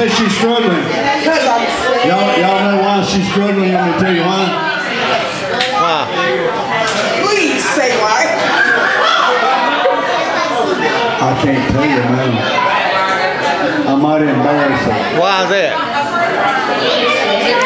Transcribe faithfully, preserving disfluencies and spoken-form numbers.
say she's struggling? Because I'm sick. Y'all, y'all know why she's struggling? Let me tell you why. Why? Please say why. I can't tell you, man. I might embarrass her. Why is that?